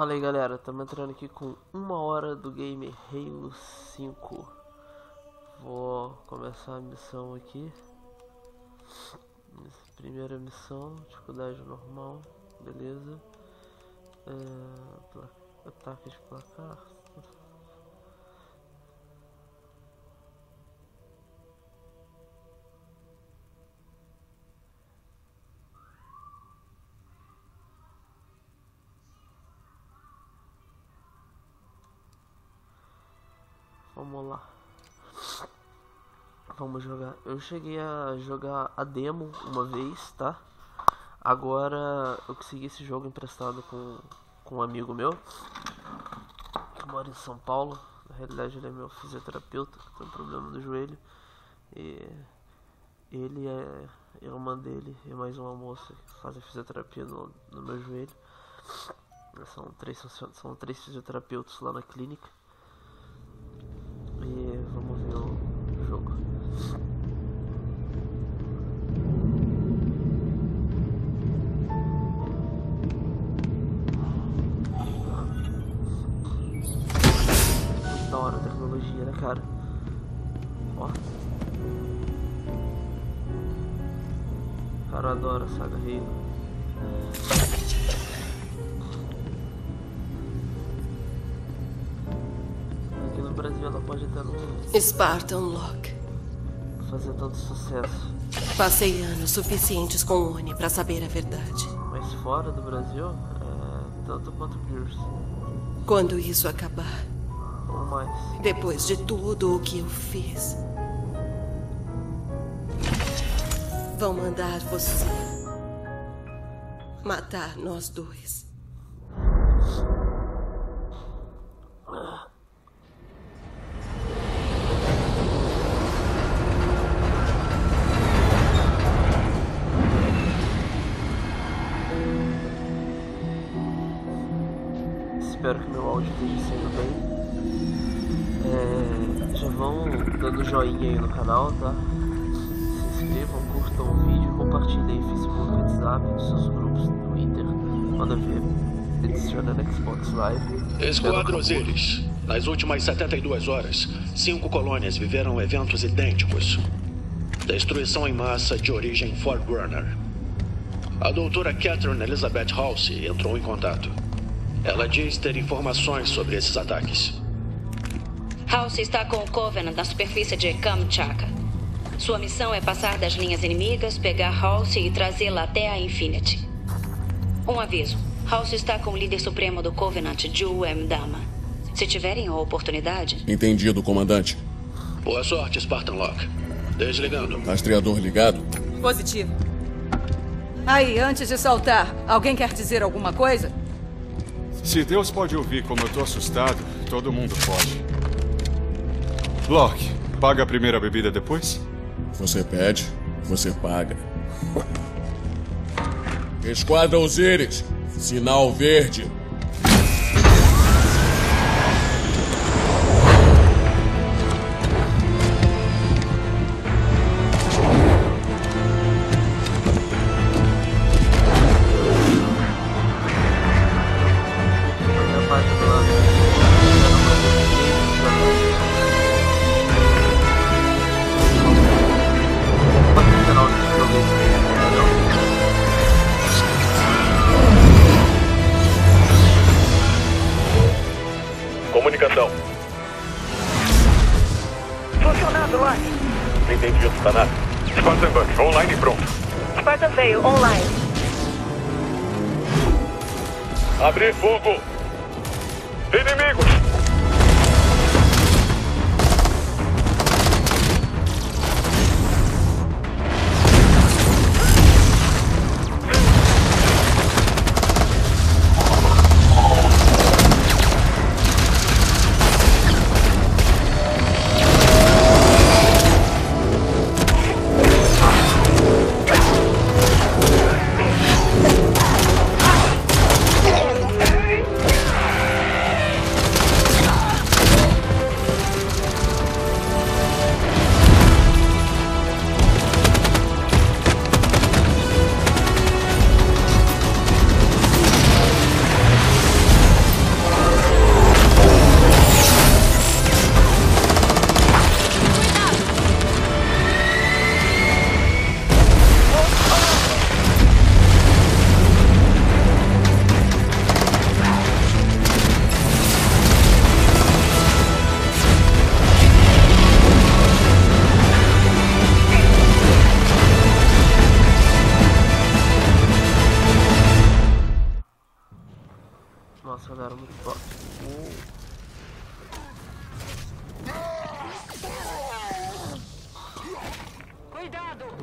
Fala aí galera, estamos entrando aqui com 1 hora do game Halo 5. Vou começar a missão aqui. Primeira missão, dificuldade normal, beleza. Ataque de placar. Vamos lá. Vamos jogar. Eu cheguei a jogar a demo uma vez, tá? Agora eu consegui esse jogo emprestado com um amigo meu que mora em São Paulo. Na realidade ele é meu fisioterapeuta, que tem um problema do joelho. E ele é a irmã dele e mais uma moça que fazem fisioterapia no meu joelho. São três fisioterapeutas lá na clínica. E vamos ver o jogo. Muito da hora a tecnologia, né, cara? Ó. O cara adora a saga Halo. No Brasil ela pode até não Spartan Locke. fazer tanto sucesso, Passei anos suficientes com o Oni pra saber a verdade. mas fora do Brasil é tanto quanto Gears, Quando isso acabar, ou mais. depois de tudo o que eu fiz, vão mandar você matar nós dois. Espero que meu áudio esteja saindo bem. Já vão dando joinha aí no canal, tá? Se inscrevam, curtam o vídeo, compartilhem aí Facebook, WhatsApp, nos seus grupos, Twitter, manda ver, adiciona no Xbox Live. Esquadra Osiris. Nas últimas 72 horas, 5 colônias viveram eventos idênticos. Destruição em massa de origem Forerunner. A doutora Catherine Elizabeth Halsey entrou em contato. Ela diz ter informações sobre esses ataques. Halsey está com o Covenant na superfície de Kamchatka. Sua missão é passar das linhas inimigas, pegar Halsey e trazê-la até a Infinity. Um aviso. Halsey está com o líder supremo do Covenant, Ju Mdama. Se tiverem a oportunidade... Entendido, comandante. Boa sorte, Spartan Locke. Desligando. Rastreador ligado? Positivo. Aí, antes de saltar, alguém quer dizer alguma coisa? Se Deus pode ouvir como eu tô assustado, todo mundo pode. Locke, paga a primeira bebida depois? Você pede, você paga. Esquadra Osiris, sinal verde. Comunicação. Funcionando, Locke. Entendido, Tanaka. Spartan Buck, online e pronto. Spartan veio, online. Abrir fogo. Inimigos!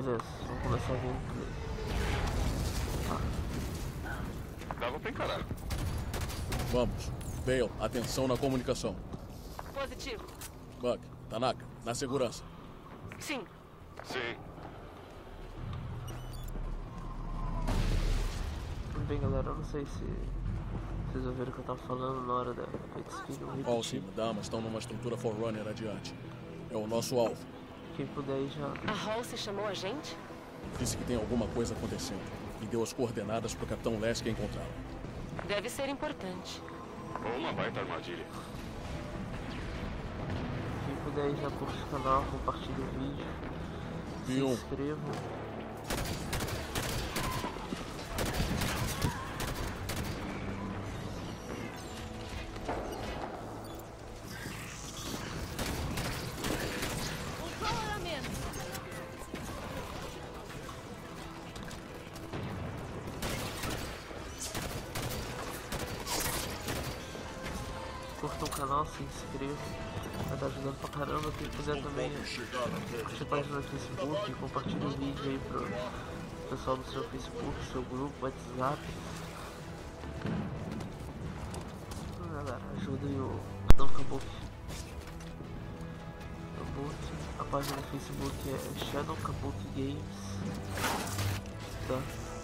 Beleza, vamos começar a gameplay. Dava pra encarar. Vamos. Vale, atenção na comunicação. Positivo. Bug, Tanaka, na segurança. Sim. Sim. Bem, galera, eu não sei se vocês ouviram o que eu tava falando na hora da cutscene. Eu Halsey repeti. e Dama estão numa estrutura Forerunner adiante. É o nosso alvo. Quem puder aí já... A Halsey chamou a gente? Disse que tem alguma coisa acontecendo. E deu as coordenadas pro Capitão Lesk encontrá-la. Deve ser importante. Ou uma baita armadilha. Quem puder aí já curte o canal, compartilha o vídeo. Se Viu? inscreva. Curta o canal, se inscreva, vai estar ajudando pra caramba. Quem puder também curtir a página no Facebook, compartilha o vídeo aí pro pessoal do seu Facebook, seu grupo, WhatsApp. Galera, ajuda aí o Dom Kabuki. A página no Facebook é Shadow Kabuki Games, tá?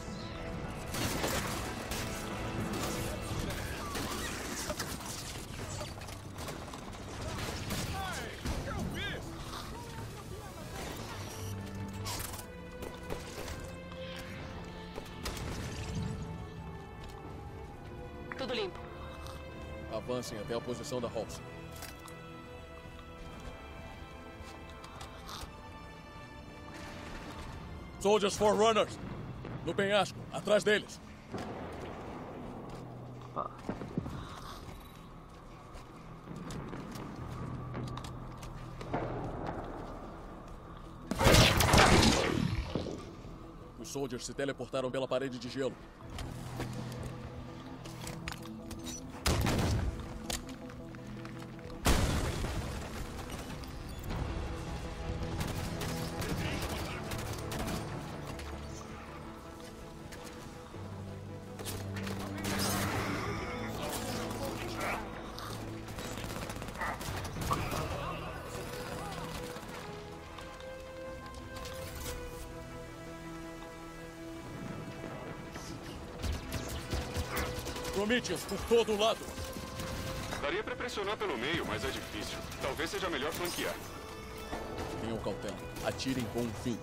Tudo limpo. Avancem até a posição da Halsey. Soldiers Forerunners! No penhasco, atrás deles. Pá. Os Soldiers se teleportaram pela parede de gelo. Prometheus, por todo lado. Daria pra pressionar pelo meio, mas é difícil. Talvez seja melhor flanquear. Tenham cautela. Atirem com um fim.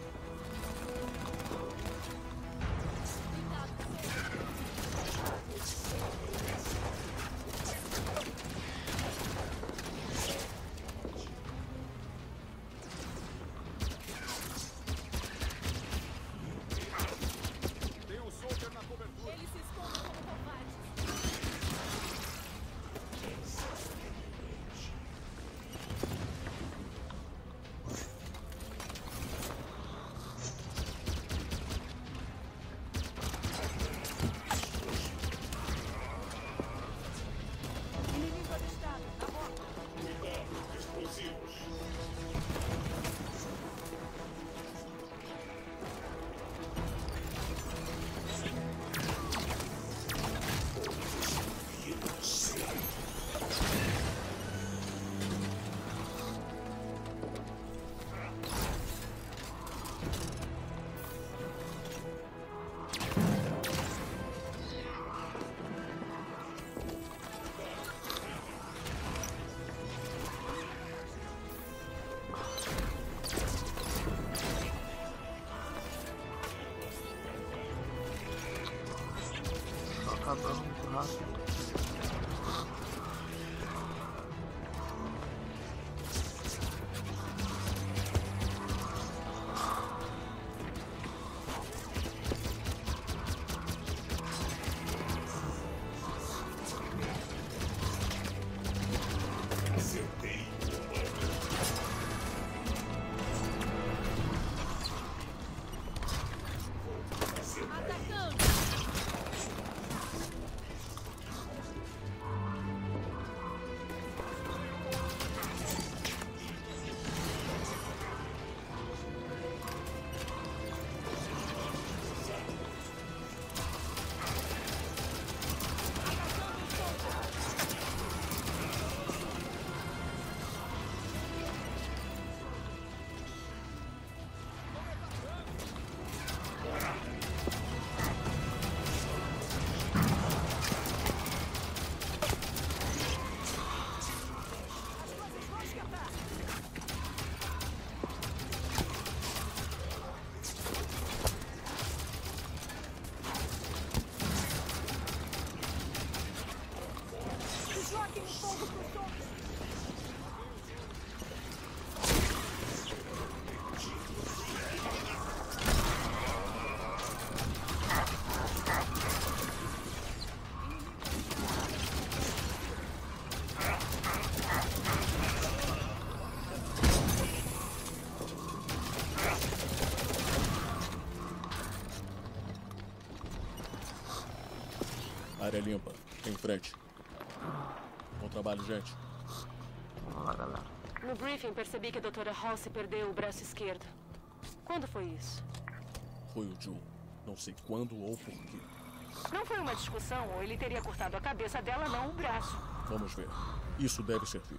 área limpa. Em frente. Bom trabalho, gente. Vamos lá, galera. No briefing, percebi que a doutora Halsey perdeu o braço esquerdo. Quando foi isso? Foi o Joe. Não sei quando ou por quê. Não foi uma discussão, ou ele teria cortado a cabeça dela, não o braço. Vamos ver. Isso deve servir.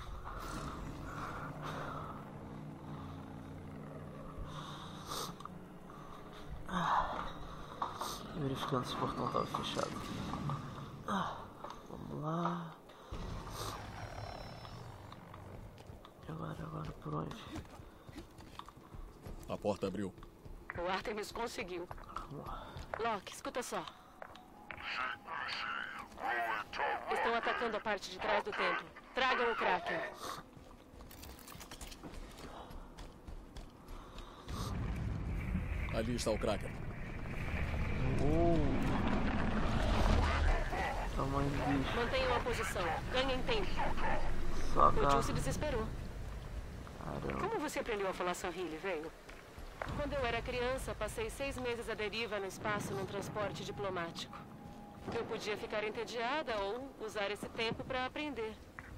Verificando se o portão estava fechado. Vamos lá. E agora por onde? A porta abriu. O Artemis conseguiu. Vamos lá. Locke, escuta só. Estão atacando a parte de trás do templo. Tragam o Kraken. Ali está o Kraken. Tamanho do bicho. Mantenham a posição. Ganhem tempo. Só O Joe cá. se desesperou. Caramba. Como você aprendeu a falar Sahili, velho? Quando eu era criança, passei 6 meses à deriva no espaço num transporte diplomático. Eu podia ficar entediada ou usar esse tempo para aprender.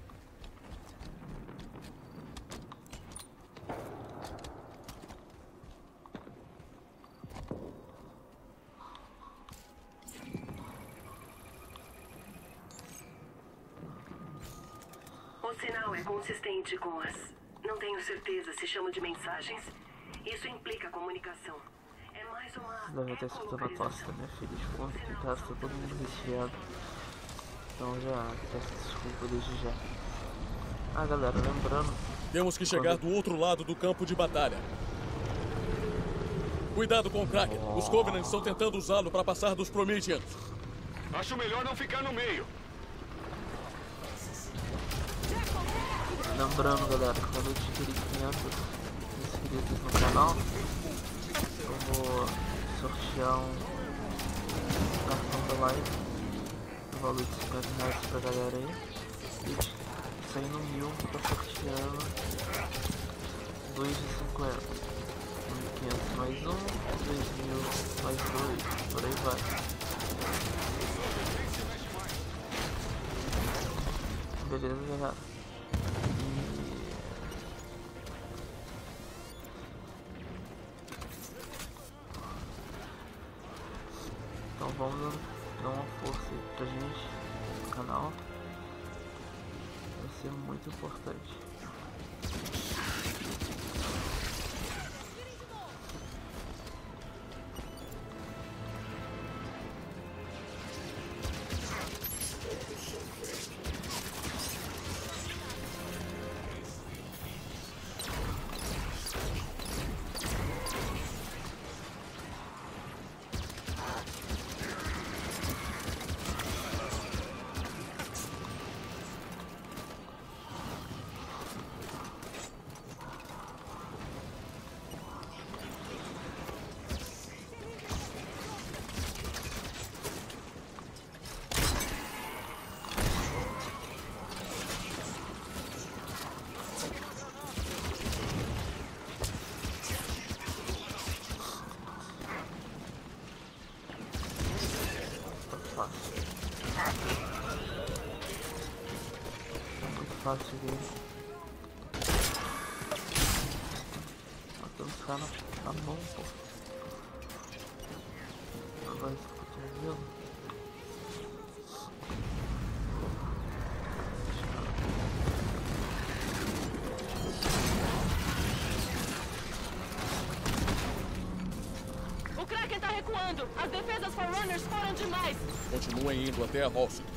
O sinal é consistente com as... Não tenho certeza se chamo de mensagens. Isso implica comunicação. É mais uma... Você deve estar escutando a tosse da minha filha de fundo, que em casa tá todo mundo resfriado. Então já peço desculpa desde já. Ah, galera, lembrando... Temos que chegar do outro lado do campo de batalha. Cuidado com o Kraken. Os Covenants estão tentando usá-lo para passar dos Prometheans. Acho melhor não ficar no meio. Lembrando, galera, que quando eu adquirir 500 inscritos no canal, eu vou sortear um cartão da live no valor de R$50 pra galera aí. E saindo 1000, tô sorteando 2 de 50. 1.500 mais 1, 2.000 mais 2, por aí vai. Beleza, galera? Então vamos dar uma força aí pra gente no canal. Vai ser muito importante. Fácil dele. Matando os caras na mão, pô. Agora esse cotovelo. O Kraken tá recuando! As defesas Forerunners foram demais! Continuem indo até a Halsey.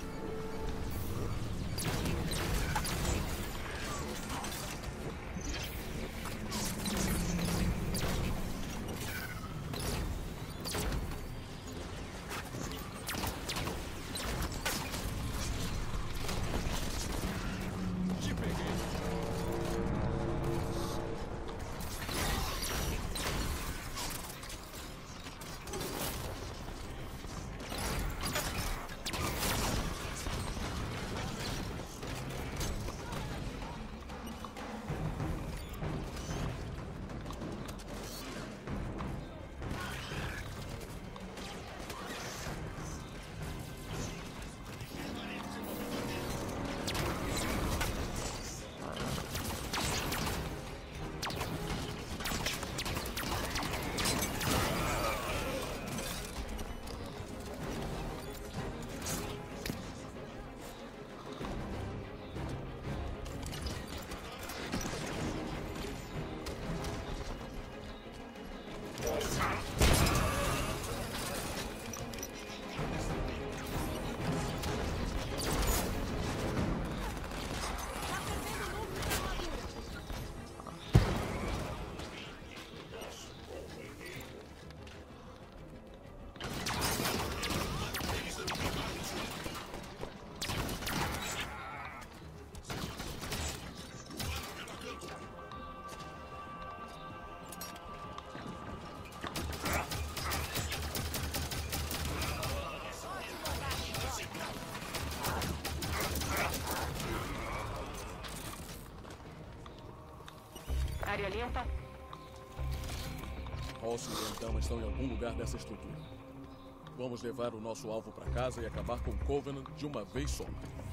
Área limpa. Halsey e Amidama estão em algum lugar dessa estrutura. Vamos levar o nosso alvo para casa e acabar com o Covenant de uma vez só.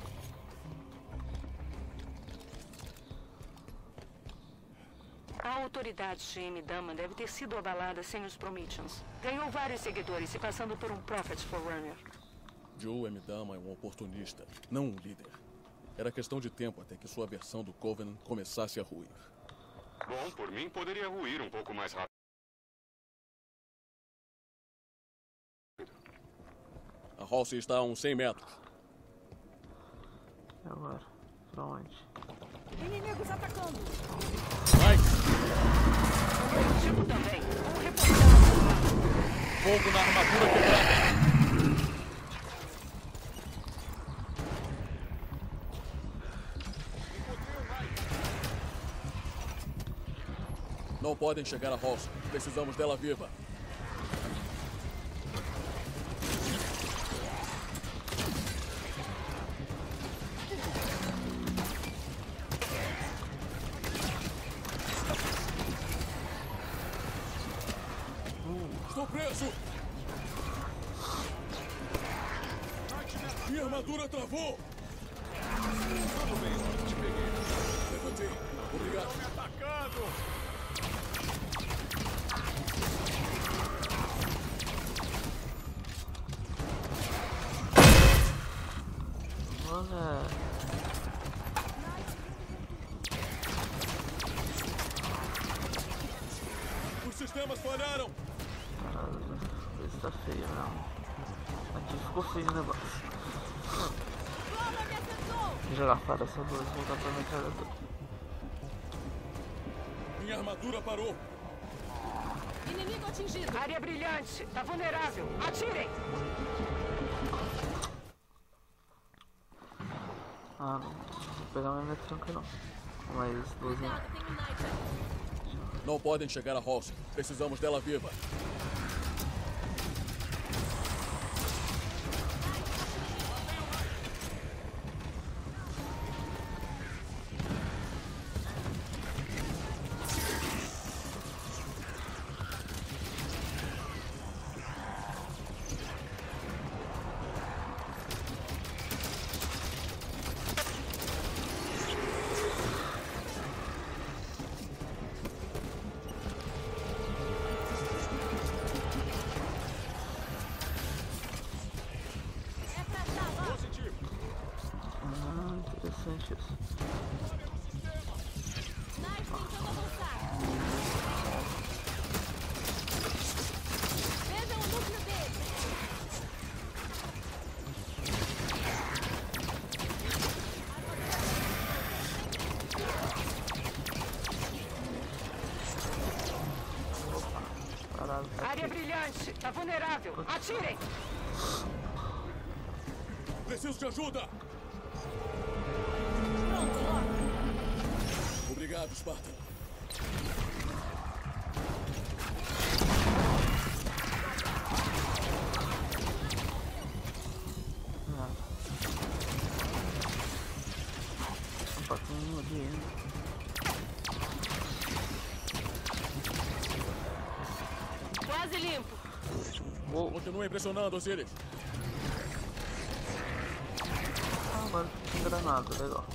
A autoridade de Amidama deve ter sido abalada sem os Prometheans. Ganhou vários seguidores, se passando por um Prophet Forerunner. Joe Amidama é um oportunista, não um líder. Era questão de tempo até que sua versão do Covenant começasse a ruir. Bom, por mim poderia ruir um pouco mais rápido. A Halsey está a uns 100 metros. E agora? Pra onde? Inimigos atacando! Vai! Tipo também. Fogo na armadura quebrada! Não podem chegar a Halsey. Precisamos dela viva. Estou preso! Minha armadura travou! Tudo bem, te peguei. Levantei. Obrigado. Me atacando! Olha. Os sistemas falharam! Caralho, esse tá feio, não. Aqui ficou feio o negócio. Vou jogar fora essa luz e voltar pra metralhadora. Minha armadura parou! Inimigo atingido! Área brilhante! Tá vulnerável! Atirem! Ah, não. Vou pegar minha metranca não. Mas 12 não. Não podem chegar a Halsey. Precisamos dela viva. Interessante isso. Vejam o núcleo dele! Parado. Área brilhante! Tá vulnerável! Atirem! Preciso de ajuda! Obrigado, Spartan. Um pouquinho de... Quase limpo! Continua impressionando, Osiris. Ah, agora tem granada, legal.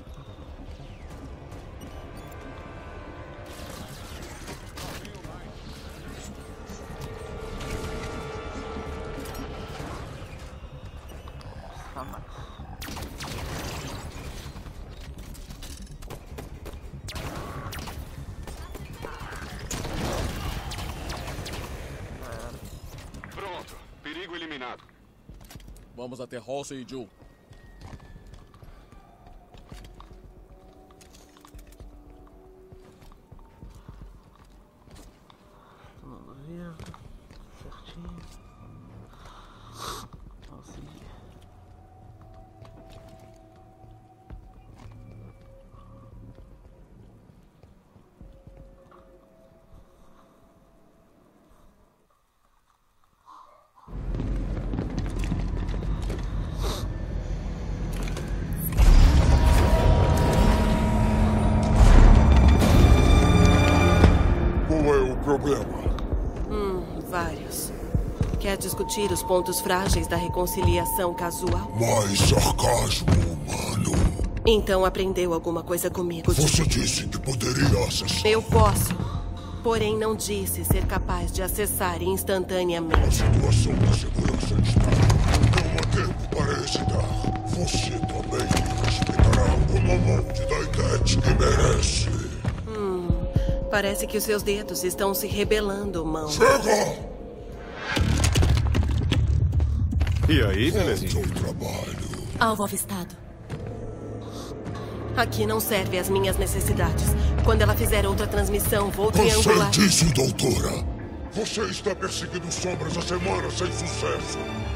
Tá mais. Pronto. Perigo eliminado. Vamos até Halsey e Joe. Todo mundo vivo. Certinho. Vamos seguir. problema? Vários. Quer discutir os pontos frágeis da reconciliação casual? Mais sarcasmo, humano. Então aprendeu alguma coisa comigo. Você disse que poderia acessar. Eu posso. Porém, não disse ser capaz de acessar instantaneamente. A situação da segurança está é uma tempo para hesitar. Você também me respeitará como amante da Idete que merece. Parece que os seus dedos estão se rebelando, mão. Chega! E aí, belezinha? Alvo avistado. Aqui não serve às minhas necessidades. Quando ela fizer outra transmissão, vou triangular. Você disse, doutora. Você está perseguindo sombras há semanas sem sucesso.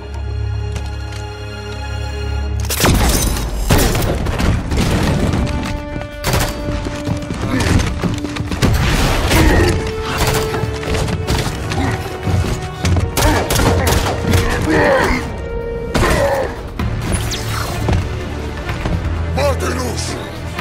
Matem-nos!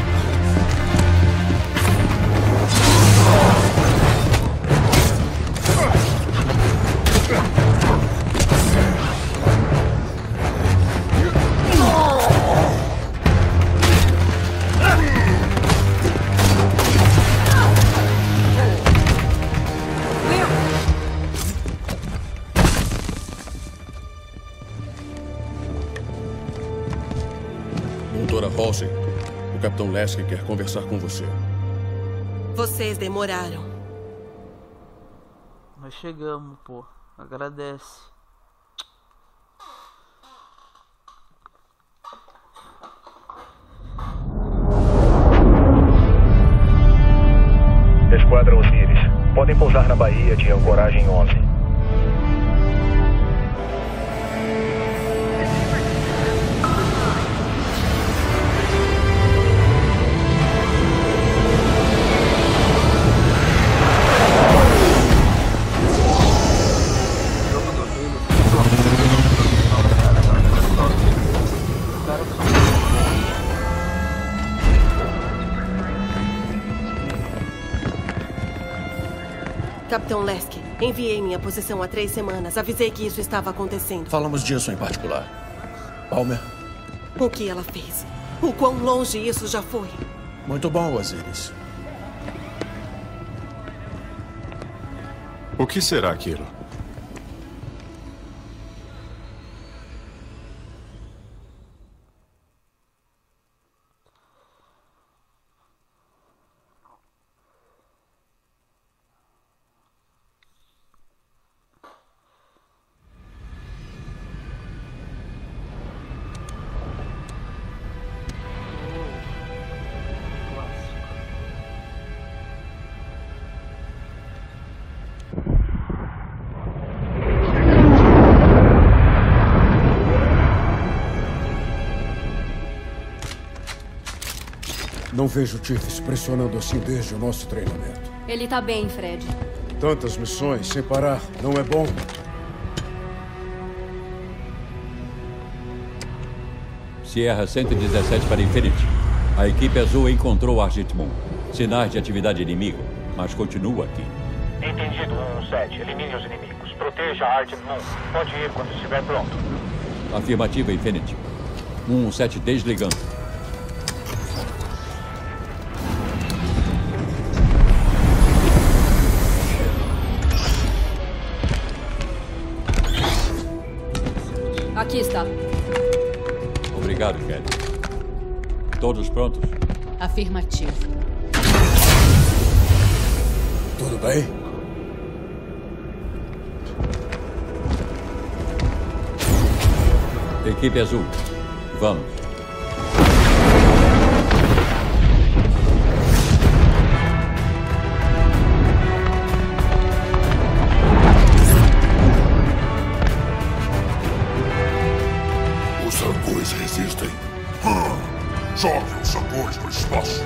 Doutora Halsey, o Capitão Lasky quer conversar com você. Vocês demoraram. Nós chegamos, pô. Agradece. Esquadra Osiris. Podem pousar na Bahia de ancoragem 11. Capitão Lasky, enviei minha posição há 3 semanas. Avisei que isso estava acontecendo. Falamos disso em particular. Palmer? O que ela fez? O quão longe isso já foi? Muito bom, Osiris. O que será aquilo? Não vejo o Tiff se pressionando assim desde o nosso treinamento. Ele tá bem, Fred. Tantas missões sem parar, não é bom? Sierra 117 para Infinity. A equipe azul encontrou Argent Moon. Sinais de atividade inimiga, mas continua aqui. Entendido, 117. Elimine os inimigos. Proteja Argent Moon. Pode ir quando estiver pronto. Afirmativa, Infinity. 117 desligando. Aqui está. Obrigado, Kelly. Todos prontos? Afirmativo. Tudo bem? Equipe azul, vamos. Os Sangões resistem. Jogue os Sangões no espaço.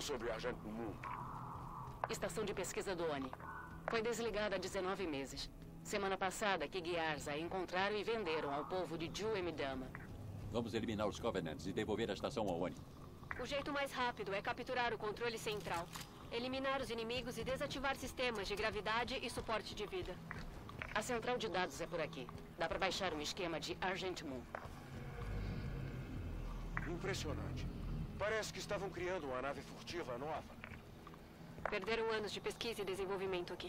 sobre Agent Moon? Estação de pesquisa do ONI. Foi desligada há 19 meses. Semana passada, Kig e Arza encontraram e venderam ao povo de Ju-Emidama. Vamos eliminar os Covenants e devolver a estação ao ONI. O jeito mais rápido é capturar o controle central, eliminar os inimigos e desativar sistemas de gravidade e suporte de vida. A central de dados é por aqui. Dá pra baixar um esquema de Agent Moon. Impressionante. Parece que estavam criando uma nave furtiva nova. Perderam anos de pesquisa e desenvolvimento aqui.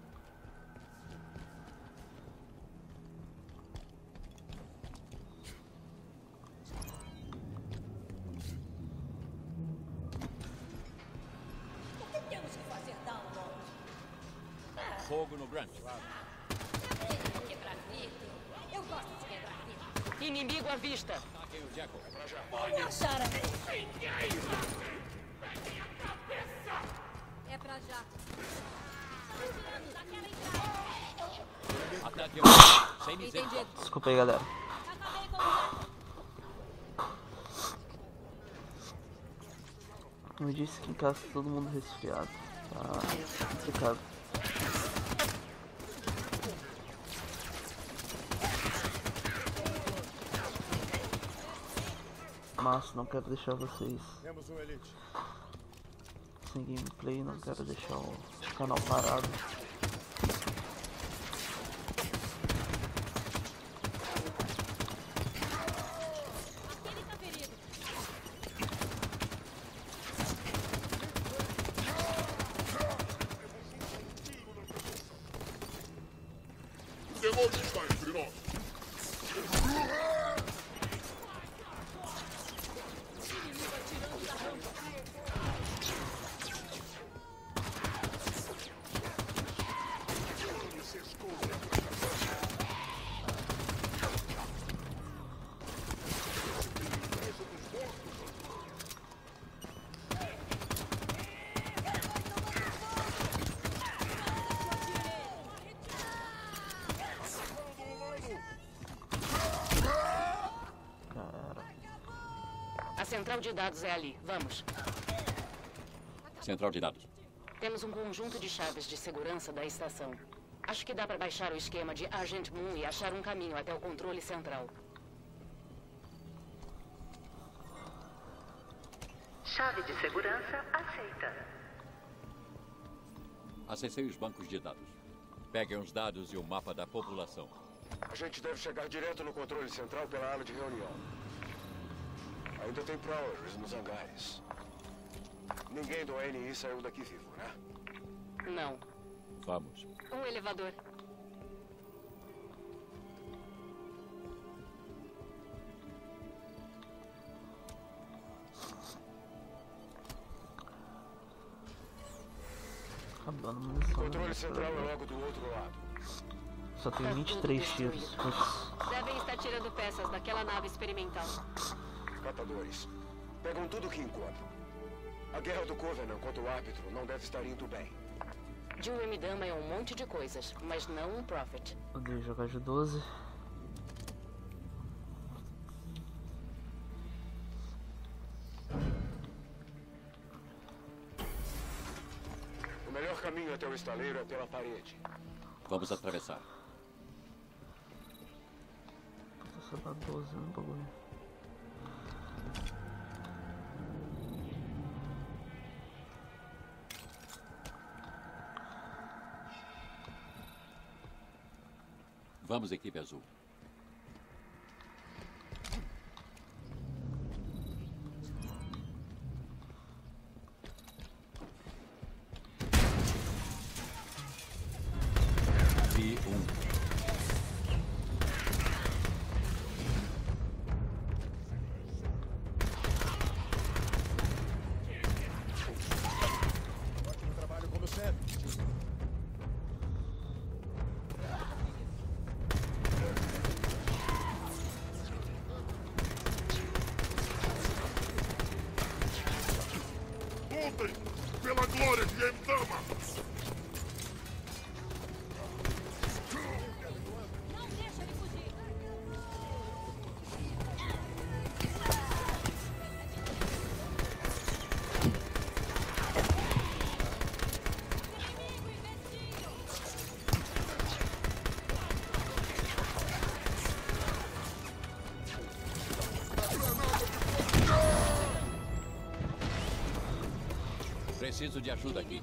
O que temos que fazer, Download? Fogo no Grant. Quebrar vidro. Eu gosto de quebrar vidro. Inimigo à vista. Ataquem o Jackal. Me acharam. É pra já. Ataque ao sem misericórdia. Desculpa aí, galera. Me disse que em casa tá todo mundo resfriado. Tá complicado. Mas não quero deixar vocês sem gameplay, não quero deixar o canal parado. O demônio está entre nós. A central de dados é ali. Vamos. Central de dados. Temos um conjunto de chaves de segurança da estação. Acho que dá pra baixar o esquema de Agent Moon e achar um caminho até o controle central. Chave de segurança aceita. Acessei os bancos de dados. Peguem os dados e o mapa da população. A gente deve chegar direto no controle central pela ala de reunião. Ainda tem Prowlers nos hangares. Ninguém do NI saiu daqui vivo, né? Não. Vamos. Um elevador. Acabando a munição. Controle central é logo do outro lado. Só tem 23 tiros. Devem estar tirando peças daquela nave experimental. Catadores. Pegam tudo que encontram. A guerra do Covenant contra o árbitro não deve estar indo bem. Ju-Emidama é um monte de coisas, mas não um Prophet. Odeio jogar de 12. O melhor caminho até o estaleiro é pela parede. Vamos atravessar. Só dá 12 no bagulho. Vamos, equipe azul. Ótimo trabalho, como sempre. Preciso de ajuda aqui.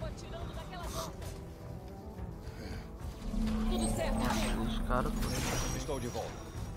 Tudo certo. Cara, estou de volta.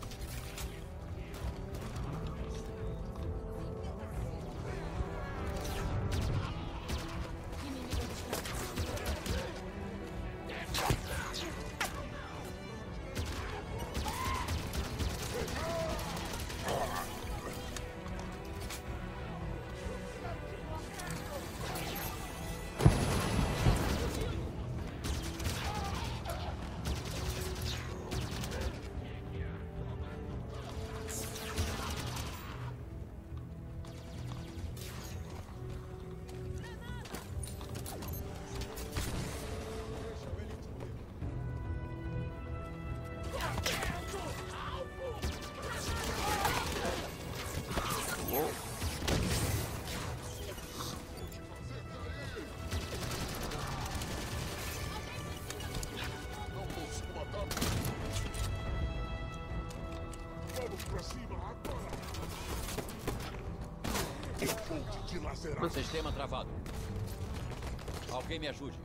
O sistema travado. Alguém me ajude.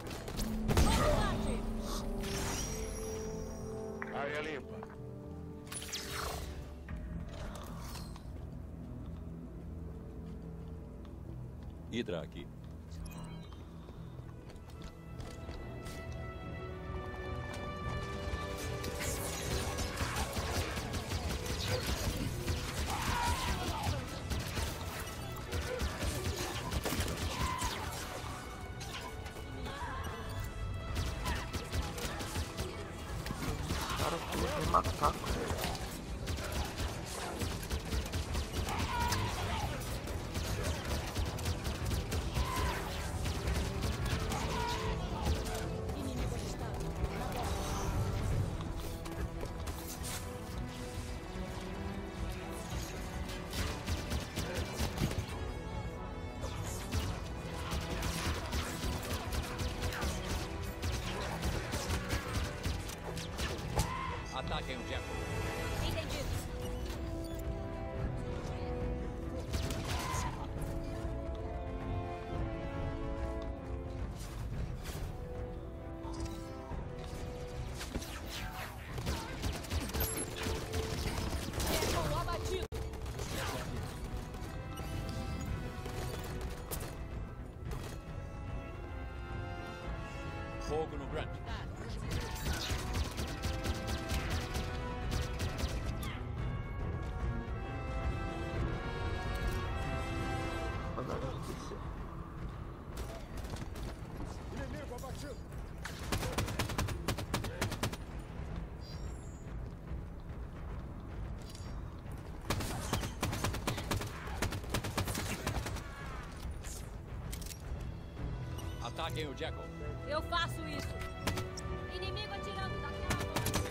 Área limpa. Hydra aqui. Ataquem o Jack. Entendido. Abatido. Fogo no Grant. Inimigo abatido. Ataquem o Jackal. Eu faço isso. Inimigo atirando daquela rua.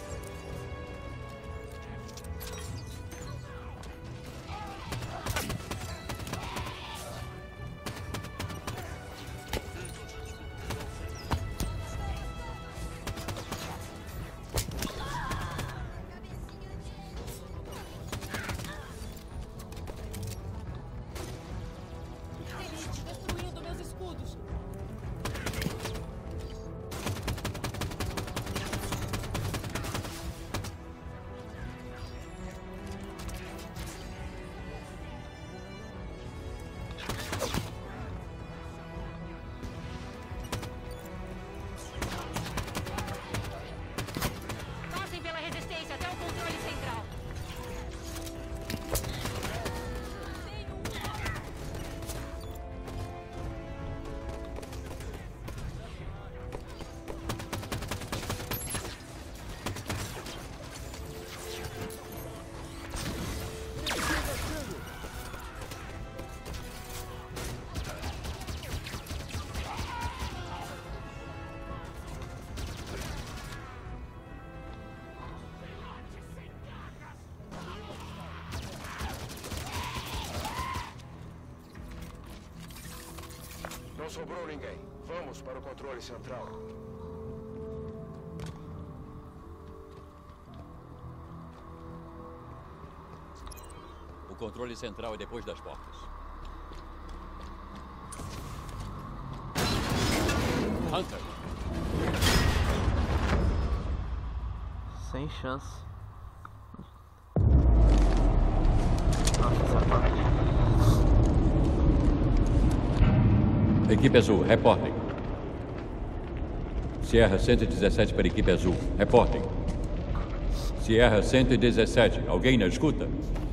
Elite destruindo meus escudos. Passem pela resistência até o controle central. Não sobrou ninguém. Vamos para o controle central. O controle central é depois das portas. Hunter. Sem chance. Nossa, essa parte. Equipe Azul, reportem. Sierra 117 para a Equipe Azul, reportem. Sierra 117, alguém na escuta?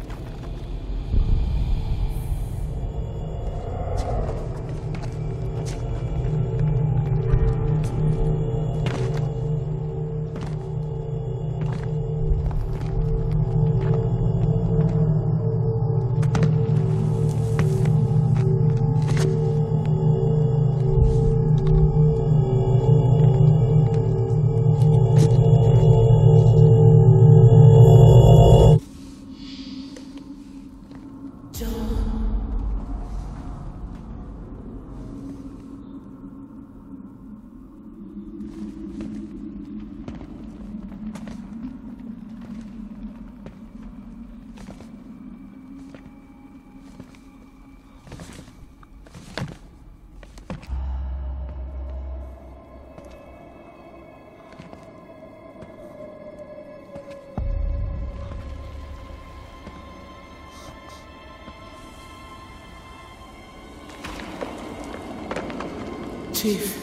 Chief,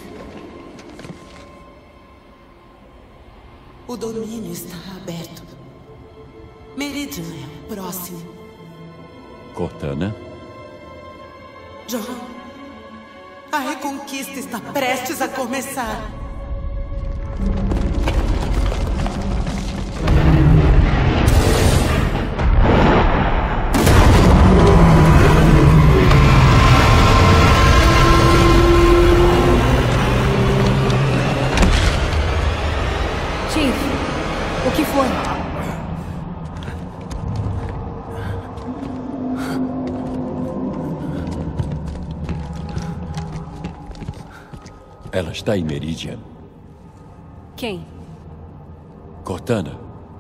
o domínio está aberto. Meridian é o próximo. Cortana? John, a reconquista está prestes a começar. O que foi? Ela está em Meridian. Quem? Cortana.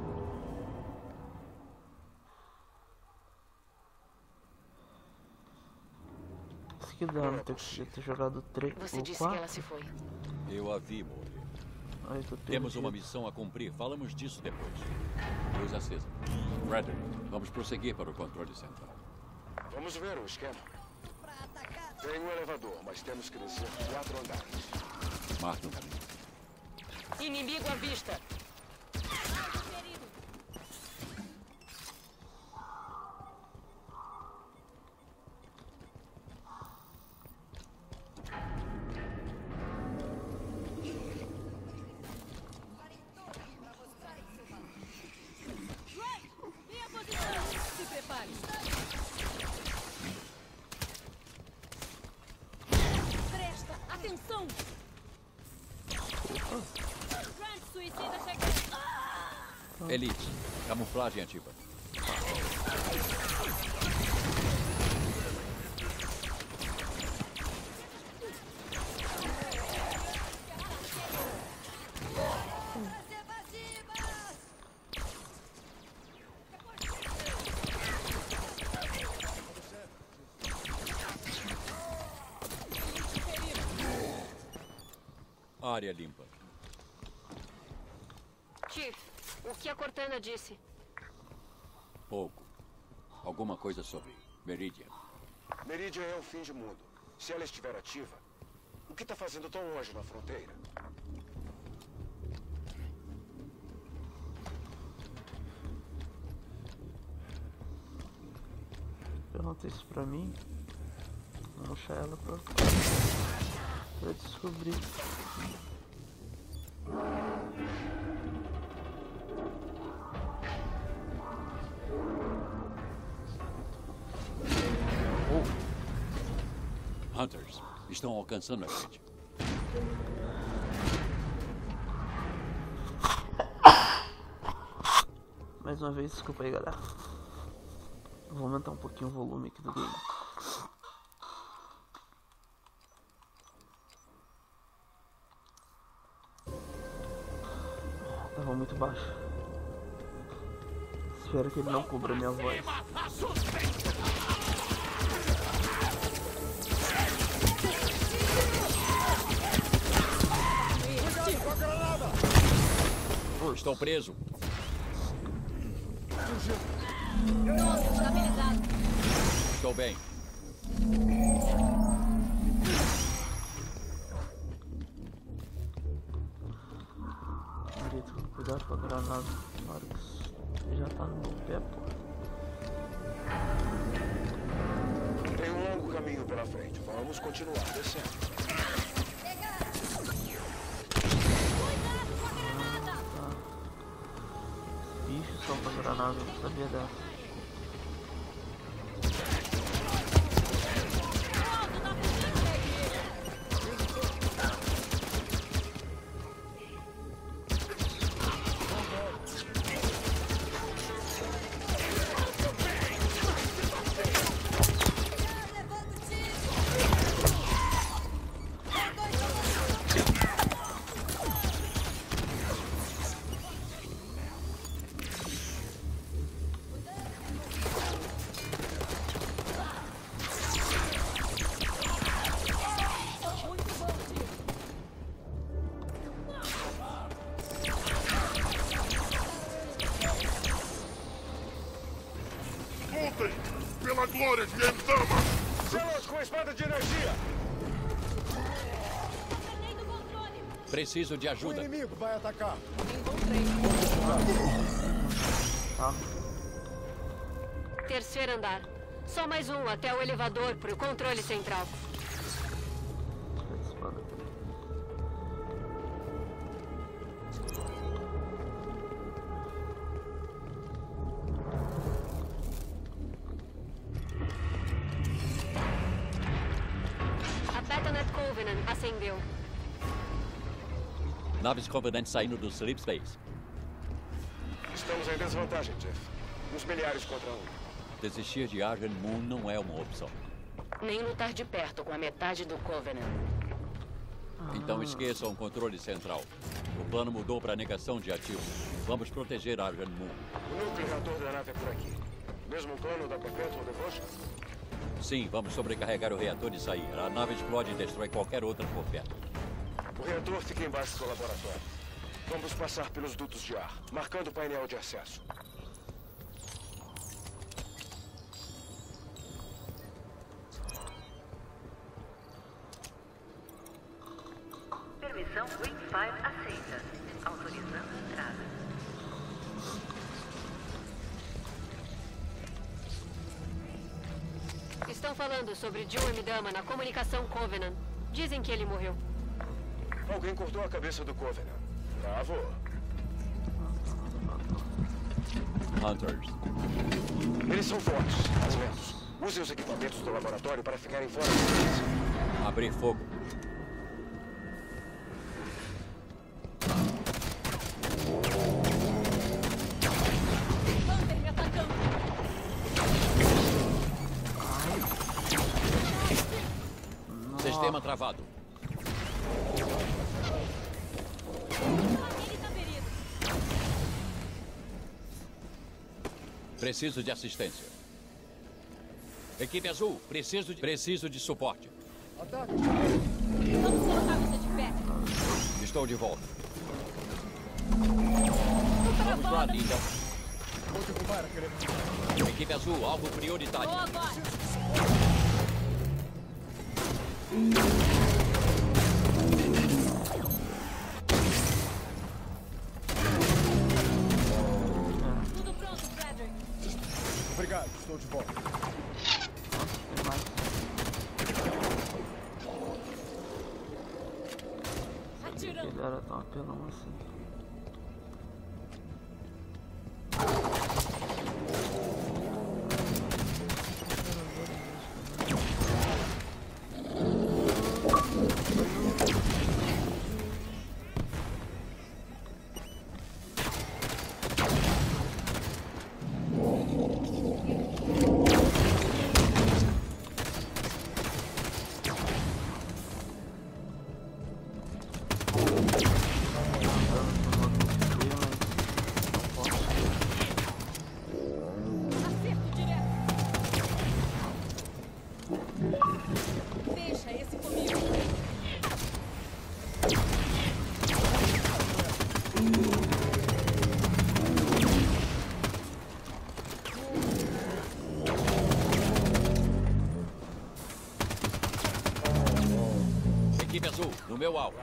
Se que dá, não ter jogado 3 Você ou disse 4. que ela se foi. Eu a vi morrer. Ai, tô Temos uma perdido. missão a cumprir. Falamos disso depois. Luz acesa. Frederick, vamos prosseguir para o controle central. Vamos ver o esquema. Tem um elevador, mas temos que descer 4 andares. Marca um caminho. Inimigo à vista. Se prepare. Presta atenção. Grant suicida chegando. Elite, camuflagem ativa. Área limpa. Chief, o que a Cortana disse? Pouco. Alguma coisa sobre Meridian. Meridian é o fim de mundo. Se ela estiver ativa, o que está fazendo tão longe na fronteira? Pergunta isso pra mim. Vou achar ela pra descobrir. Hunters, estão alcançando a gente. Mais uma vez, desculpa aí, galera. Vou aumentar um pouquinho o volume aqui do game. Tava muito baixo. Espero que ele não cubra minha voz. Estou preso. Pronto, estabilizado. Estou bem. Cuidado com a granada. Na hora que já tá no pé, pô. Tem um longo caminho pela frente. Vamos continuar descendo. Cuidado com a granada! Bicho, só com a granada, não sabia dessa. Voltem! Pela glória de Endama! Zelos com a espada de energia! Preciso de ajuda. O inimigo vai atacar. Terceiro andar. Só mais um até o elevador pro controle central. A Betonet Covenant acendeu. Naves Covenant saindo do Sleep Space. Estamos em desvantagem, Jeff. Uns milhares contra um. Desistir de Argent Moon não é uma opção. Nem lutar de perto com a metade do Covenant. Então esqueçam o controle central. O plano mudou para negação de ativos. Vamos proteger Argent Moon. O núcleo reator da nave é por aqui. Mesmo plano da Perpetual Devotion? Sim, vamos sobrecarregar o reator e sair. A nave explode e destrói qualquer outra por perto. O reator fica embaixo do laboratório. Vamos passar pelos dutos de ar, marcando o painel de acesso. Permissão Wing 5 aceita. Autorizando entrada. Estão falando sobre Joe Amidama na comunicação Covenant. Dizem que ele morreu. Alguém cortou a cabeça do Covenant. Bravo. Hunters. Eles são fortes, mas lentos. Usem os equipamentos do laboratório para ficarem fora da distância. Abrir fogo. Hunter me atacando! Sistema travado. Ele tá ferido! Preciso de assistência. Equipe azul, preciso de suporte. Vamos colocar você de pé! Estou de volta. Vamos lá, linda. Equipe azul, alvo prioritário. Boa agora! Tudo pronto, Frederick. Obrigado, estou de volta. Atirando. Ele era tão apelão assim. meu alvo.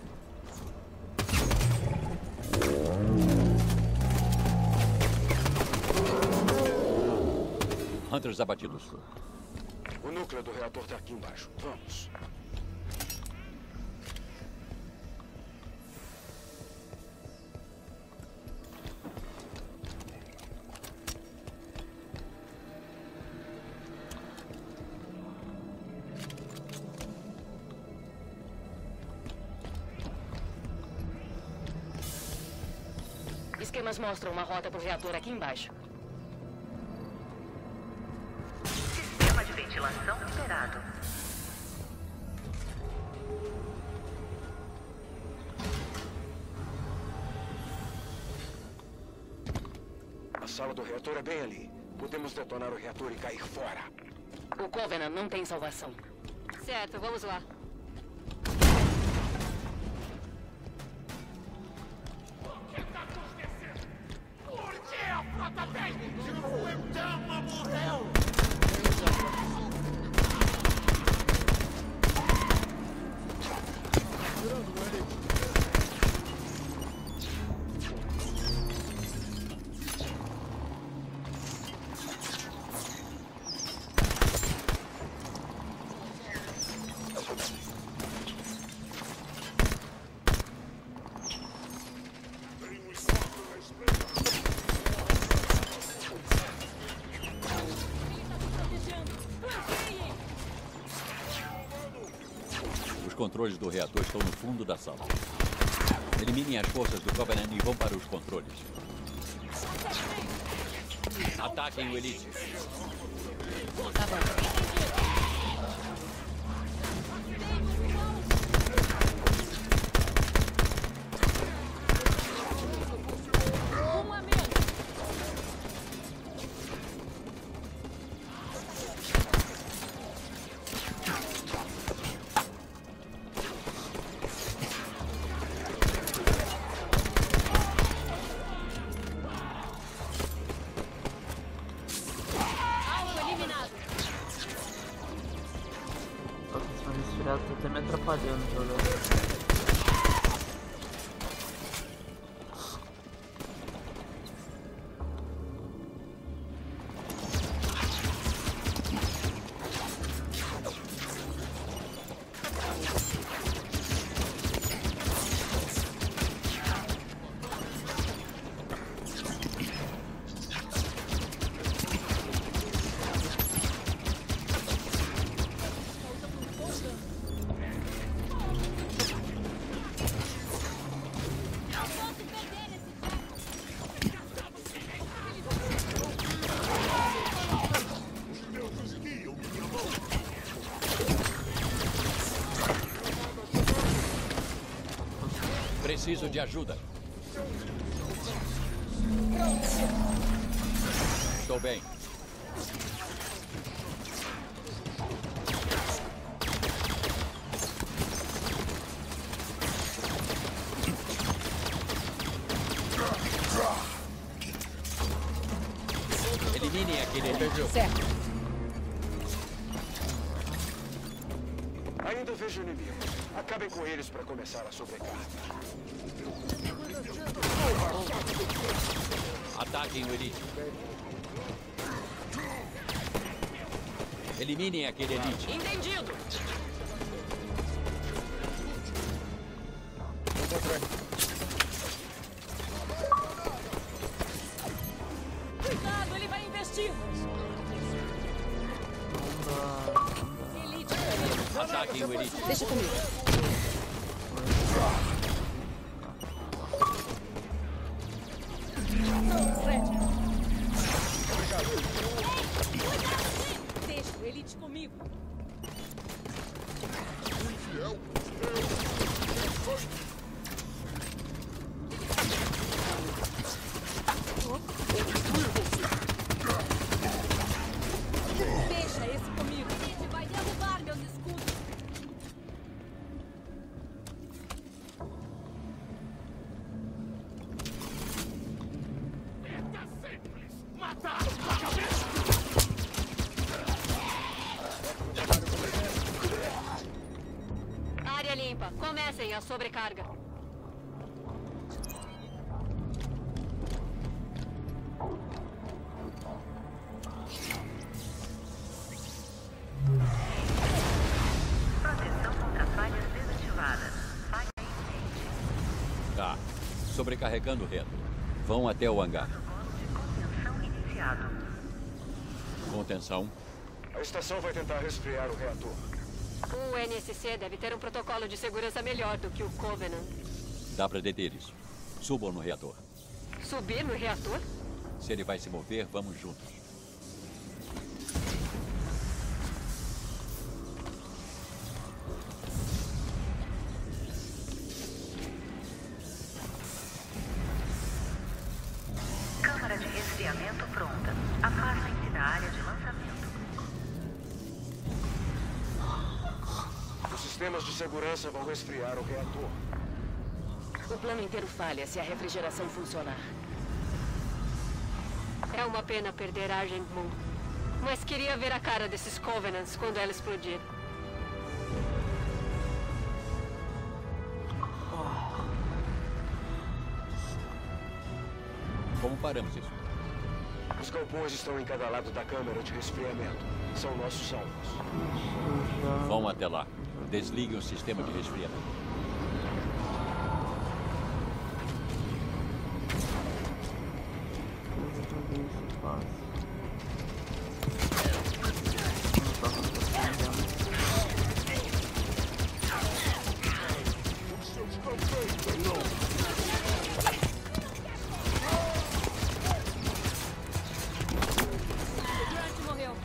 Hunters abatidos. O núcleo do reator está aqui embaixo. Vamos. Esquemas mostram uma rota para o reator aqui embaixo. Sistema de ventilação liberado. A sala do reator é bem ali. Podemos detonar o reator e cair fora. O Covenant não tem salvação. Certo, vamos lá. Os controles do reator estão no fundo da sala. Eliminem as forças do Covenant e vão para os controles. Ataquem o Elite. Tá bom. Tá até me atrapalhando jogando. Preciso de ajuda. Estou bem. Eliminem aquele elite. Certo. Ainda vejo inimigos. Acabem com eles para começar a sobrecarga. Ataquem o Elite. Eliminem aquele Elite. Entendido. Cuidado, ele vai investir. Elite. Ataquem o Elite. Deixa comigo. Deixa o Elite comigo. Deixa esse comigo. Ele vai derrubar meus escudos. a sobrecarga. Proteção contra falhas desativadas. Falha iminente. Tá. Sobrecarregando o reto. Vão até o hangar. Contenção iniciado. Contenção. A estação vai tentar resfriar o reator. O NSC deve ter um protocolo de segurança melhor do que o Covenant. Dá pra deter isso. Subam no reator. Subir no reator? Se ele vai se mover, vamos juntos. Câmara de resfriamento pronta. Afastem-se da área de lançamento. Os sistemas de segurança vão resfriar o reator. O plano inteiro falha se a refrigeração funcionar. É uma pena perder Argent Moon. Mas queria ver a cara desses Covenants quando ela explodir. Como paramos isso? Os galpões estão em cada lado da câmara de resfriamento. São nossos alvos. Vão até lá. Desliguem o sistema de resfriamento. Morreu.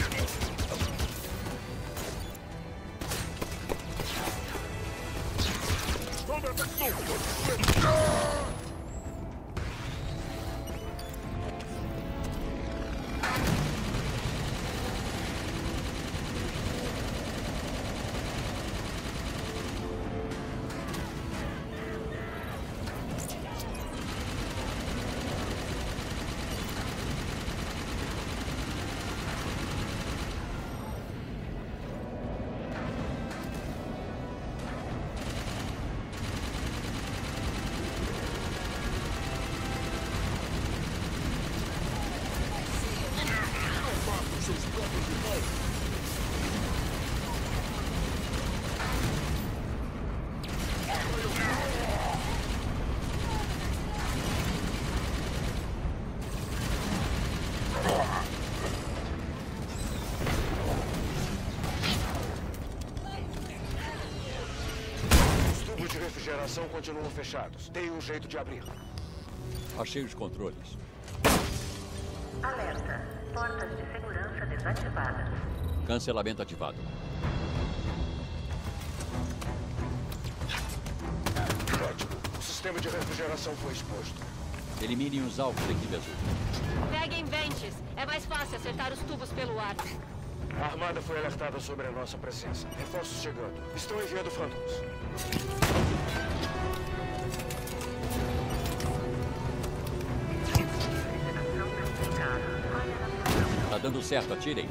Os tubos de refrigeração continuam fechados. Tem um jeito de abrir. Achei os controles. Alerta. Portas de segurança desativadas. Cancelamento ativado. Ótimo. O sistema de refrigeração foi exposto. Eliminem os alvos da equipe azul. Peguem ventes. É mais fácil acertar os tubos pelo ar. A armada foi alertada sobre a nossa presença. Reforços chegando. Estão enviando Phantoms. Tá dando certo, atirem.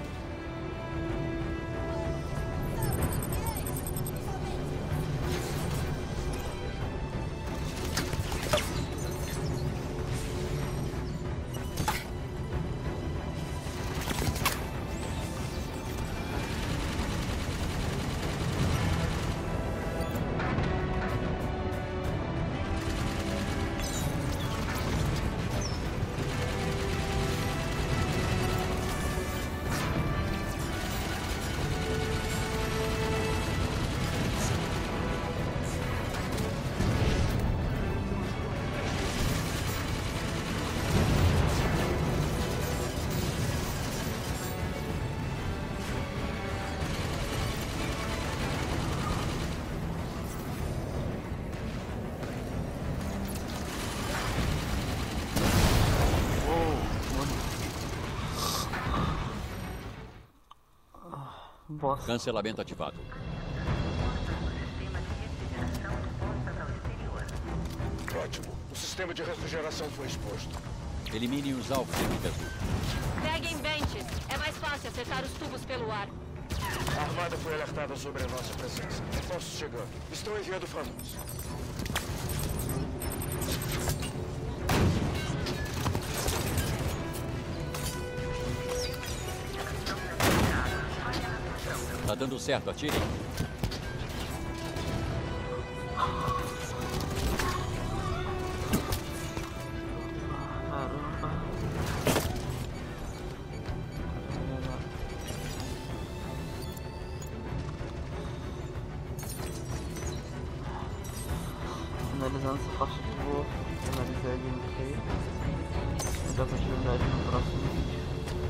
Bosta. Cancelamento ativado. Ótimo. O sistema de refrigeração foi exposto. Eliminem os alvos da equipe azul. Peguem ventes. É mais fácil acertar os tubos pelo ar. A armada foi alertada sobre a nossa presença. Reforços chegando. Estão enviando Phantoms. Tá dando certo, atirem. Finalizando essa parte de voo, finalizar a gameplay e dar continuidade no próximo vídeo.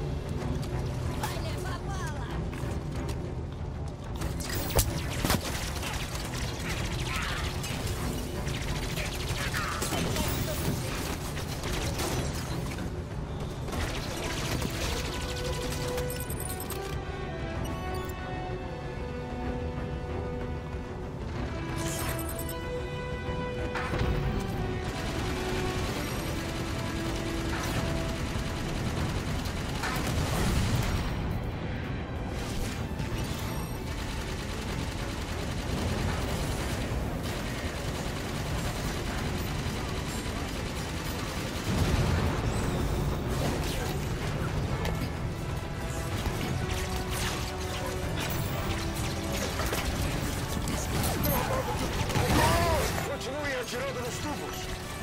Continuem atirando nos tubos.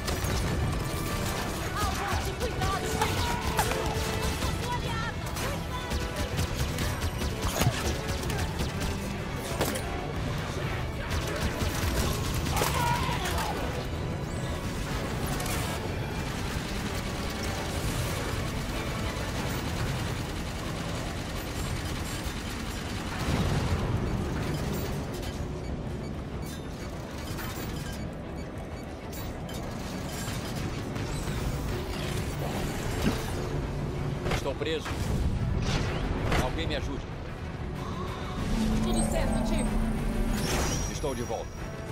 Estou preso. Alguém me ajude. Tudo certo, Tim. Estou de volta.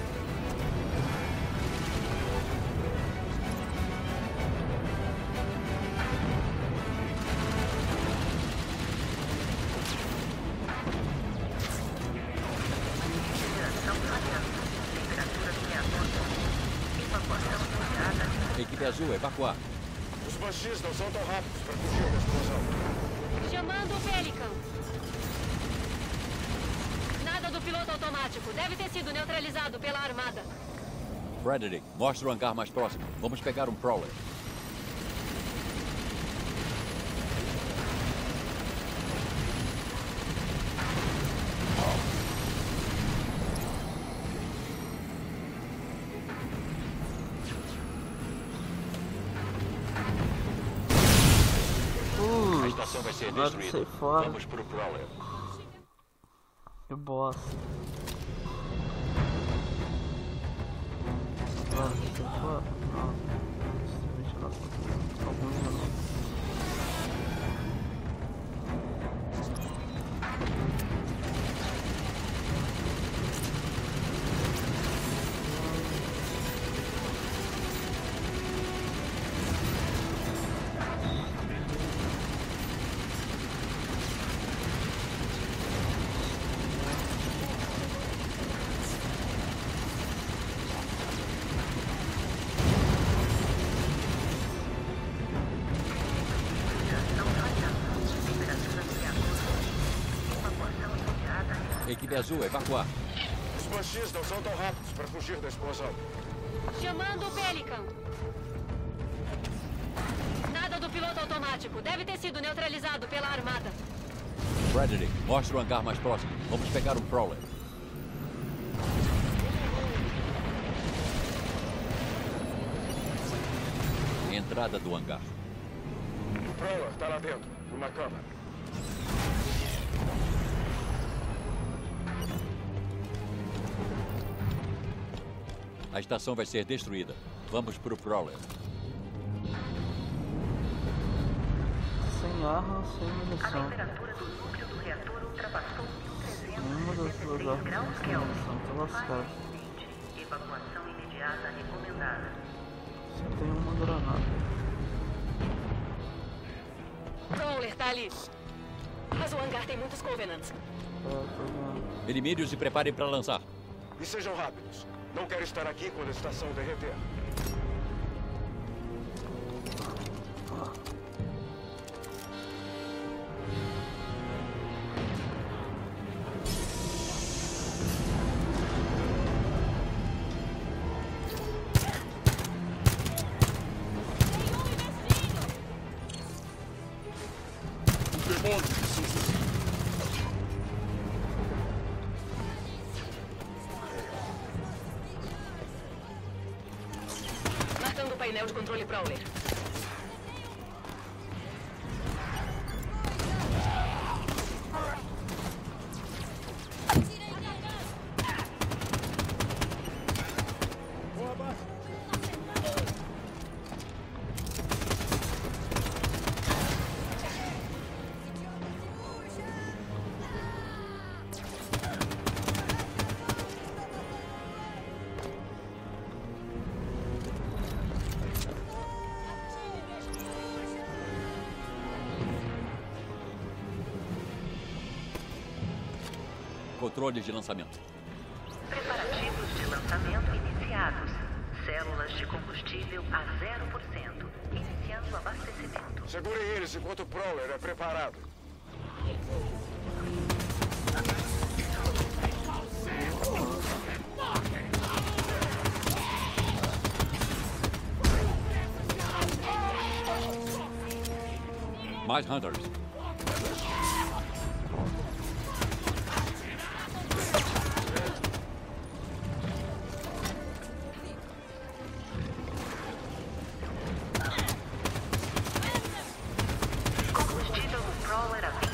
Equipe azul, evacuar. Os Banshees não são tão rápidos para fugir da explosão. Chamando o Pelican. Nada do piloto automático. Deve ter sido neutralizado pela armada. Frederick, mostra o hangar mais próximo. Vamos pegar um Prowler. A estação vai ser destruída. Vamos pro Prowler. Que bosta. Mano, se eu for... Não. Simplesmente não. Alguns minutos. Equipe azul, evacuar. Os Banshees não são tão rápidos para fugir da explosão. Chamando o Pelican. Nada do piloto automático. Deve ter sido neutralizado pela armada. Frederick, mostra o hangar mais próximo. Vamos pegar um Prowler. Entrada do hangar. O Prowler está lá dentro, numa câmara. A estação vai ser destruída. Vamos pro Prowler. Sem arma, sem munição. A temperatura do núcleo do reator ultrapassou 1.300 Nenhuma das duas armas sem munição. Tô lascado. Evacuação imediata recomendada. Só tem uma granada. Prowler tá ali. Mas o hangar tem muitos Covenants. Elimine-os e preparem para lançar. E sejam rápidos. Não quero estar aqui quando a estação derreter. Marcando o painel de controle Prowler. Controles de lançamento. Preparativos de lançamento iniciados. Células de combustível a 0%. Iniciando abastecimento. Segurem eles enquanto o Prowler é preparado. Mais Hunters. Combustível no Prowler a 25%.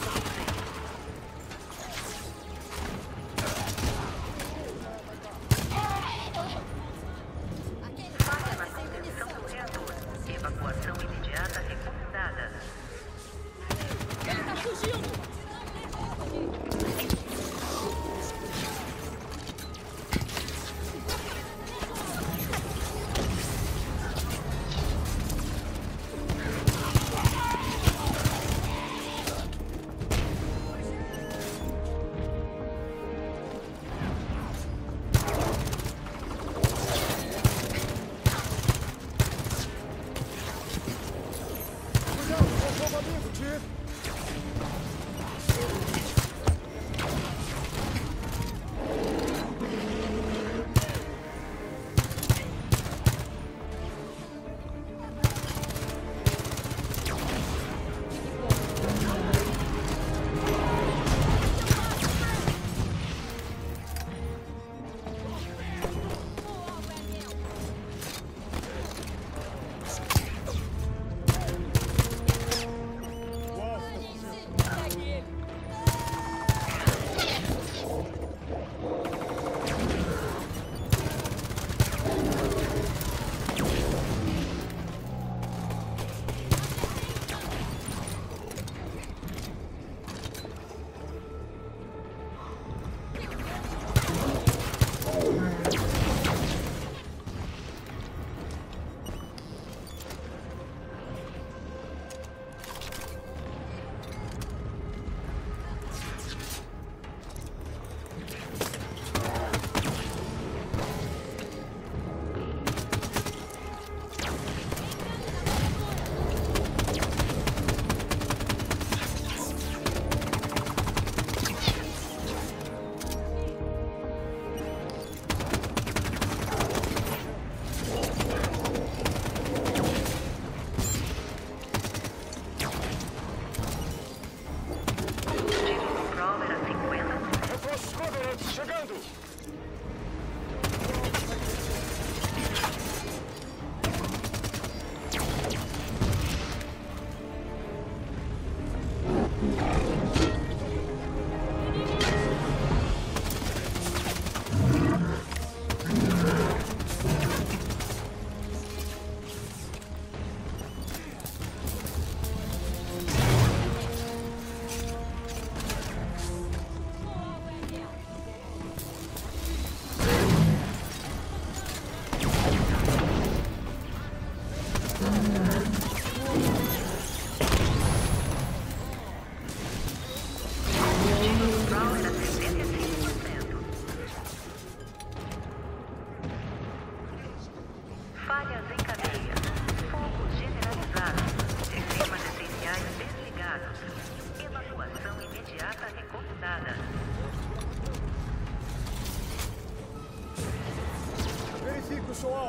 Falha na contenção do reator. Evacuação imediata recomendada.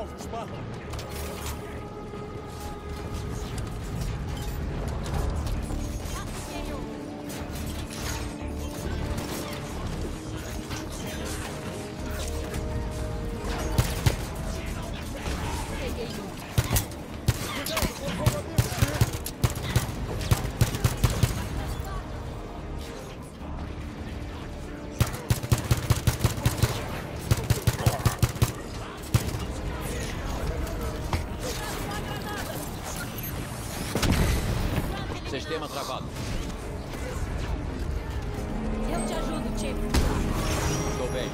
alvo, Spartan. Sistema travado. Eu te ajudo, Chip. Estou bem.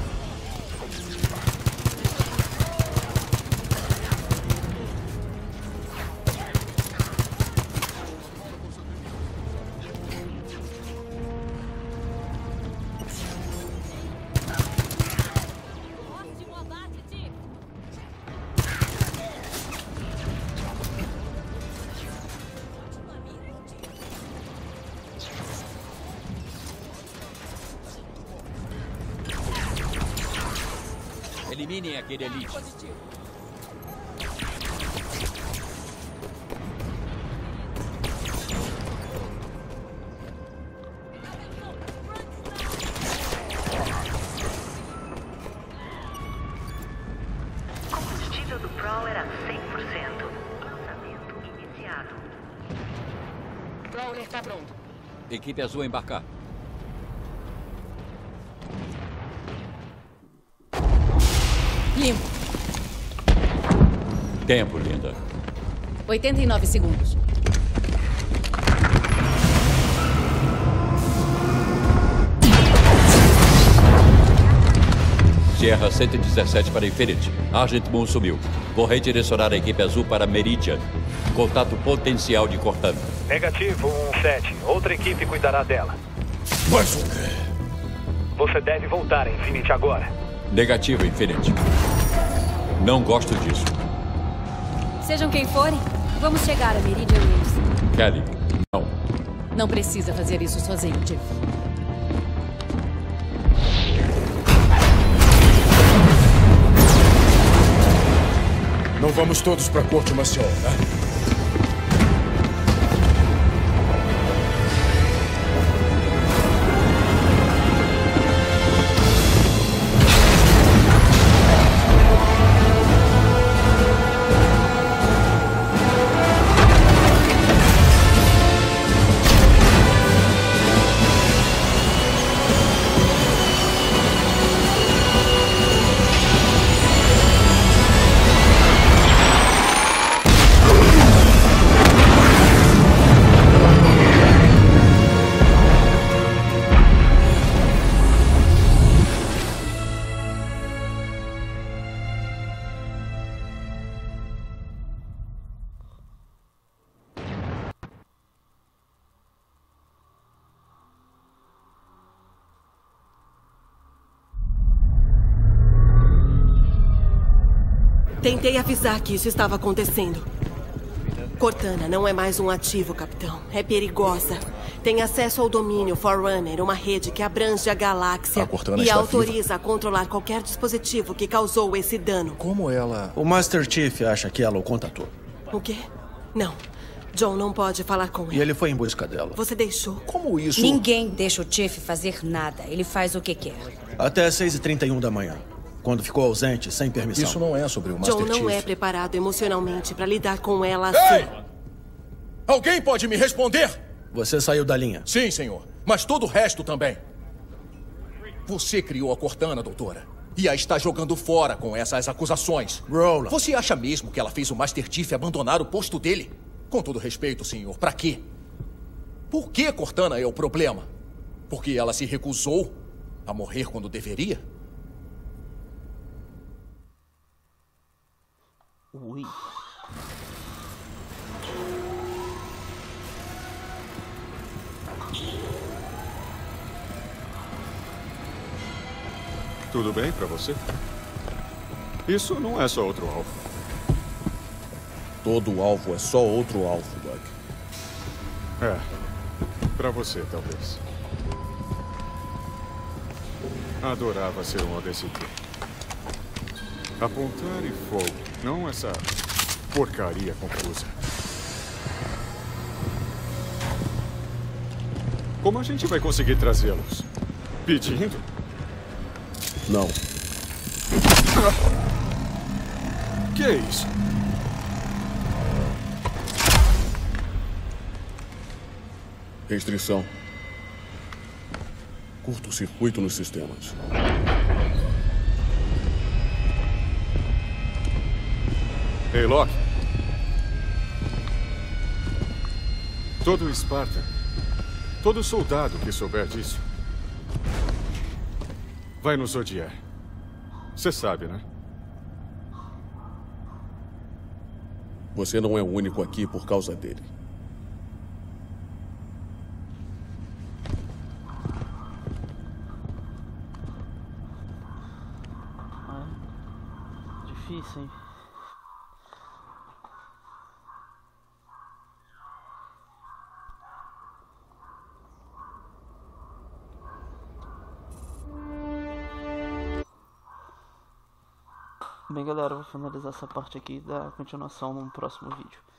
Ótimo abate, Chip. Eliminem aquele elite. Positivo. Combustível do Prowl era 100%. Lançamento iniciado. Prowler está pronto. Equipe azul a embarcar. Limpo. Tempo, linda. 89 segundos. Sierra 117 para Infinity. Argent Moon sumiu. Vou redirecionar a equipe azul para Meridian. Contato potencial de Cortana. Negativo, 17. Outra equipe cuidará dela. Mas o quê? Você deve voltar a Infinity agora. Negativo, Infinity. Não gosto disso. Sejam quem forem, vamos chegar a Meridian Wills. Kelly, não. Não precisa fazer isso sozinho, Chief. Não vamos todos pra corte marcial, né? Tentei avisar que isso estava acontecendo. Cortana não é mais um ativo, capitão. É perigosa. Tem acesso ao domínio Forerunner, uma rede que abrange a galáxia e autoriza a controlar qualquer dispositivo que causou esse dano. Como ela... O Master Chief acha que ela o contatou. O quê? Não. John não pode falar com ele. E ele foi em busca dela. Você deixou? Como isso? Ninguém deixa o Chief fazer nada. Ele faz o que quer. Até 6h31 da manhã. Quando ficou ausente, sem permissão. Isso não é sobre o Master John Chief. não é preparado emocionalmente para lidar com ela assim. Ei! Alguém pode me responder? Você saiu da linha. Sim, senhor. Mas todo o resto também. Você criou a Cortana, doutora. E a está jogando fora com essas acusações. Roland. Você acha mesmo que ela fez o Master Chief abandonar o posto dele? Com todo respeito, senhor, pra quê? Por que Cortana é o problema? Porque ela se recusou a morrer quando deveria? Ui. Tudo bem pra você? Isso não é só outro alvo. Todo alvo é só outro alvo, Doug. É. Pra você, talvez. Adorava ser um ODST. Apontar e fogo. Não essa porcaria confusa. Como a gente vai conseguir trazê-los? Pedindo? Não. Que é isso? Restrição. Curto-circuito nos sistemas. Ei, Locke. Todo Spartan, todo soldado que souber disso, vai nos odiar. Você sabe, né? Você não é o único aqui por causa dele. Difícil, hein? Bem, galera, eu vou finalizar essa parte aqui e dar continuação no próximo vídeo.